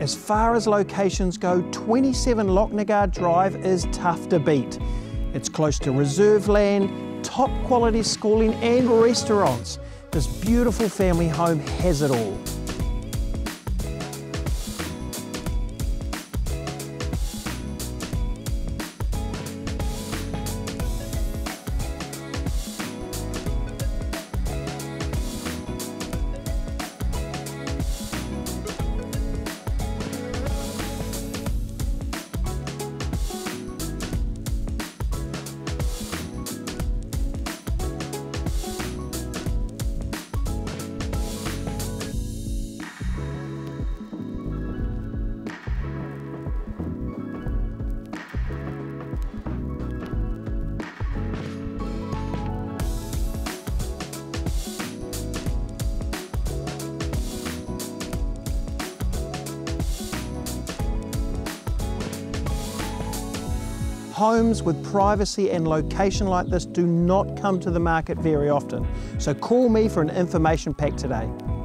As far as locations go, 27 Lochnagar Drive is tough to beat. It's close to reserve land, top quality schooling and restaurants. This beautiful family home has it all. Homes with privacy and location like this do not come to the market very often, so call me for an information pack today.